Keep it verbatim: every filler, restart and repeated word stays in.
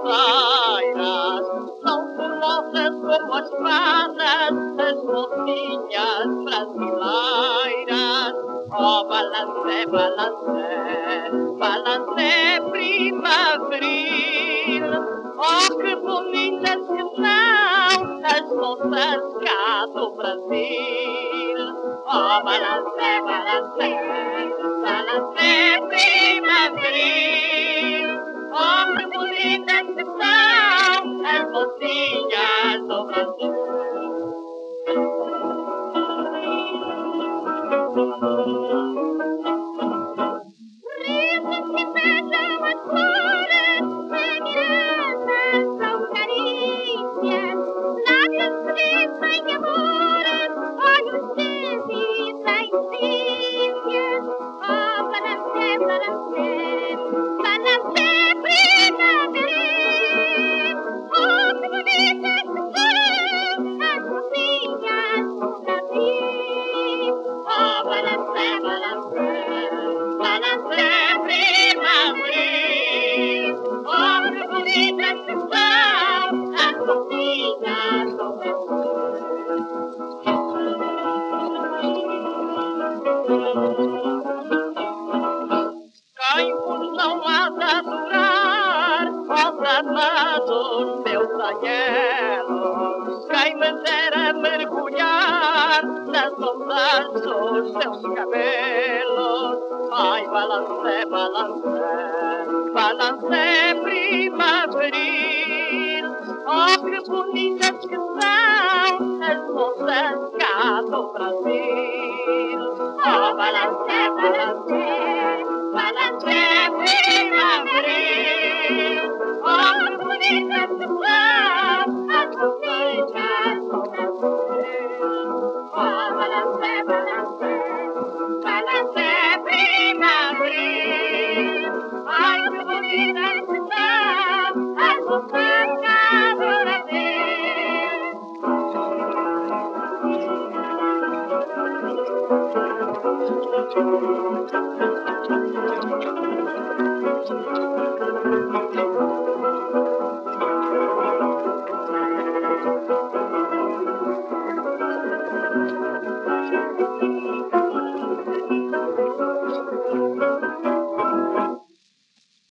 balanceiras, são formosas como as pradas, as mocinhas brasileiras. Oh, balancé, balancé, balancé primaveril. Oh, que bonitas que são as moças cá do Brasil. Oh, balancé, balancé, balancé primaveril. Oh, que bonitas que são as mocinhas do Brasil. Risos que beijam as flores, mirandras são carícias, lábios que dizem amores, olhos que dizem delícias. Oh, balancé, balancé, balancé primaveril. Oh, que bonitas que são as mocinhas do Brasil. Oh, balancé, balancé, balancé primaveril. Oh, que bonitas que são as mocinhas do quem vos não há de adorar, os amados meus anhelos, quem me dera mergulhar nas ondas dos seus cabelos. Ai, balancé, balancé, balancé primaveril. Oh, que bonitas que são as moças cá do Brasil. Oh, balancé, balancé, balancé